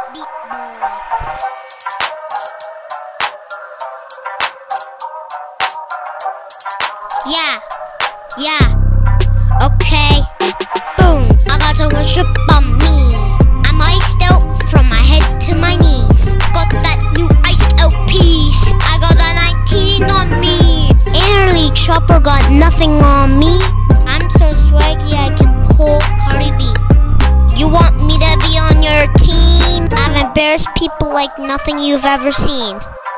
Beat boy. Yeah, okay. Boom, I got the worship on me. I'm iced out from my head to my knees. Got that new iced out piece. I got that 19 on me. Early chopper got nothing on me. I'm so swaggy I can pull Cardi B. You want me to be on your team? I've embarrassed people like nothing you've ever seen.